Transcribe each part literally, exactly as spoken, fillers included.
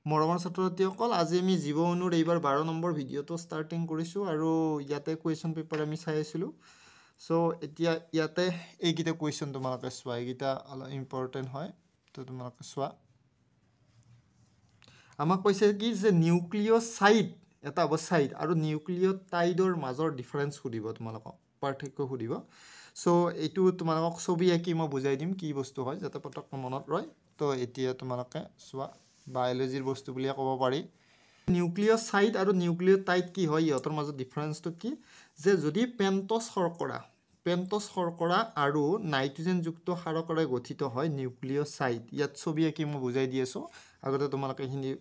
মৰমৰ ছাত্ৰ-ছাত্ৰীসকল আজি আমি জীৱ অণুৰ এইবাৰ বাৰ নম্বৰ ভিডিঅ'টো ষ্টাৰ্টিং কৰিছোঁ আৰু ইয়াতে কুৱেশ্যন পেপাৰ আমি চাই আছিলোঁ সো এতিয়া ইয়াতে এইকেইটা কুৱেশ্যন তোমালোকে চোৱা এইকেইটা অলপ ইম্পৰ্টেণ্ট হয় তো তোমালোকে চোৱা আমাক কৈছে কি যে নিউক্লিঅ'চাইড এটা হ'ব চাইড আৰু নিউক্লিঅ'টাইডৰ মাজৰ ডিফাৰেঞ্চ সুধিব তোমালোকক পাৰ্থক্য সুধিব সো এইটো তোমালোকক ছবি আঁকি মই বুজাই দিম কি বস্তু হয় যাতে পটককৈ মনত ৰয় তো এতিয়া তোমালোকে চোৱা বায়োলজিৰ বস্তু বুলিয়ে ক'ব পাৰি নিউক্লিঅ'চাইড আৰু নিউক্লিঅ'টাইড কি হয় ইহঁতৰ মাজত ডিফাৰেঞ্চটো কি যে যদি পেণ্টছ শৰ্কৰা পেণ্টছ শৰ্কৰা আৰু নাইট্ৰজেনযুক্ত সাৰকৰে গঠিত হয় নিউক্লিঅ'চাইড ইয়াত ছবি আঁকি মই বুজাই দি আছোঁ আগতে তোমালোকে এইখিনি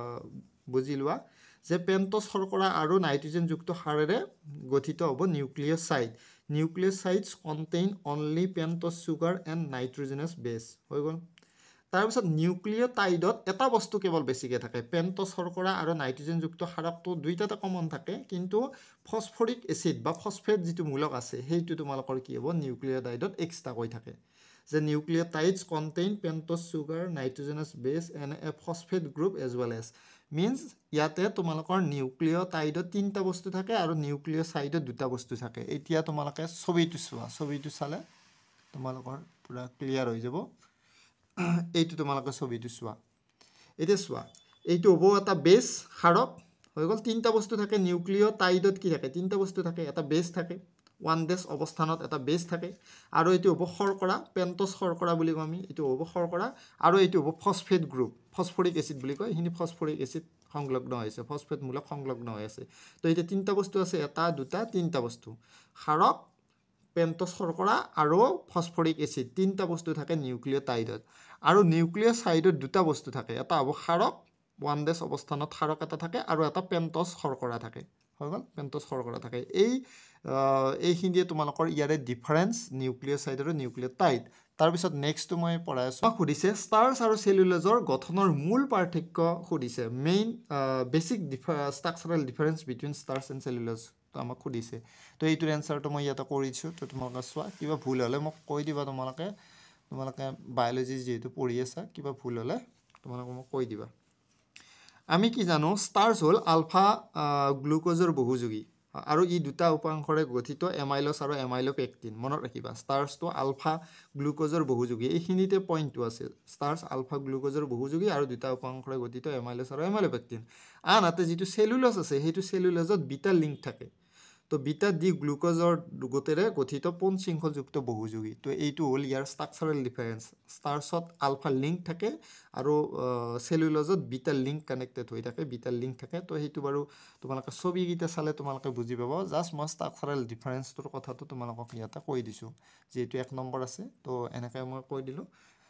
বুজি লোৱা যে পেণ্টছ শৰ্কৰা আৰু নাইট্ৰজেনযুক্ত সাৰেৰে গঠিত হ'ব nucleoside nucleosides contain only pentose sugar and nitrogenous base হৈ গ'ল তাৰপিছত নিউক্লিঅ'টাইডত এটা বস্তু কেৱল বেছিকৈ থাকে পেণ্টছ শৰ্কৰা আৰু নাইট্ৰজেনযুক্ত সাৰকটো দুইটাতে কমন থাকে কিন্তু ফছফৰিক এচিড বা ফছফেট যিটো মূলক আছে সেইটো তোমালোকৰ কি হ'ব নিউক্লিঅ'টাইডত এক্সট্ৰাকৈ থাকে যে নিউক্লিঅ'টাইডছ contain পেণ্টছ sugar nitrogenous base and a phosphate group as well as means ইয়াতে তোমালোকৰ নিউক্লিঅ'টাইডত তিনিটা বস্তু থাকে আৰু নিউক্লিঅ'চাইডত দুটা বস্তু থাকে এতিয়া তোমালোকে ছবিটো চোৱা ছবিটো চালে তোমালোকৰ পূৰা ক্লিয়াৰ হৈ যাব এইটো তোমালোকে ছবিটো চোৱা এতিয়া চোৱা এইটো হ'ব এটা বেছ সাৰক হৈ গ'ল তিনিটা বস্তু থাকে নিউক্লিঅ'টাইডত কি থাকে তিনিটা বস্তু থাকে এটা বেছ থাকে ওৱান ডেছ অৱস্থানত এটা বেছ থাকে আৰু এইটো হ'ব শৰ্কৰা পেণ্টছ শৰ্কৰা বুলি কওঁ আমি এইটো হ'ব শৰ্কৰা আৰু এইটো হ'ব ফছফেট গ্ৰুপ ফছফৰিক এচিড বুলি কয় এইখিনি ফছফৰিক এচিড সংলগ্ন হৈ আছে ফছফেট মূলক সংলগ্ন হৈ আছে তো এতিয়া তিনিটা বস্তু আছে এটা দুটা তিনিটা বস্তু সাৰক পেণ্টছ শৰ্কৰা আৰু ফছফৰিক এচিড তিনিটা বস্তু থাকে নিউক্লিঅ'টাইডত আৰু নিউক্লিঅ'চাইডত দুটা বস্তু থাকে এটা হ'ব সাৰক ওৱান ডেছ অৱস্থানত সাৰক এটা থাকে আৰু এটা পেণ্টছ শৰ্কৰা থাকে হৈ গ'ল পেণ্টছ শৰ্কৰা থাকে এই এইখিনিয়ে তোমালোকৰ ইয়াৰে ডিফাৰেঞ্চ নিউক্লিঅ'চাইড আৰু নিউক্লিঅ'টাইড তাৰপিছত নেক্সটটো মই পঢ়াই আছোঁ সুধিছে ষ্টাৰ্চ আৰু চেলুলোজৰ গঠনৰ মূল পাৰ্থক্য সুধিছে main basic structural difference between starch and cellulose তো আমাক সুধিছে তো এইটোৰ এনচাৰটো মই ইয়াতে কৰিছোঁ তো তোমালোকে চোৱা কিবা ভুল হ'লে মোক কৈ দিবা তোমালোকে তোমালোকে বায়োলজি যিহেতু পঢ়ি আছা কিবা ভুল হ'লে তোমালোকে মোক কৈ দিবা আমি কি জানো ষ্টাৰ্চ হ'ল আলফা গ্লুক'জৰ বহুযোগী আৰু ই দুটা উপাংশৰে গঠিত এমাইলছ আৰু এমাইলোপেক্টিন মনত ৰাখিবা ষ্টাৰ্চটো আলফা গ্লুক'জৰ বহুযোগী এইখিনিতে পইণ্টটো আছে ষ্টাৰ্চ আলফা গ্লুক'জৰ বহুযোগী আৰু দুটা উপাংশৰে গঠিত এমাইলছ আৰু এমাইলোপেক্টিন আনহাতে যিটো চেলুলজ আছে সেইটো চেলুলজত বিটা লিংক থাকে তো বিটা ডি গ্লুক'জৰ গোটেৰে গঠিত পোন শৃংখলযুক্ত বহুযোগী তো এইটো হ'ল ইয়াৰ ষ্ট্ৰাকচাৰেল ডিফাৰেঞ্চ ষ্টাৰ্চত আলফা লিংক থাকে আৰু চেলুলজত বিটা লিংক কানেক্টেড হৈ থাকে বিটা লিংক থাকে তো সেইটো বাৰু তোমালোকে ছবিকেইটা চালে তোমালোকে বুজি পাব জাষ্ট মই ষ্ট্ৰাকচাৰেল ডিফাৰেঞ্চটোৰ কথাটো তোমালোকক ইয়াতে কৈ দিছোঁ যিহেতু এক নম্বৰ আছে তো এনেকৈ মই কৈ দিলোঁ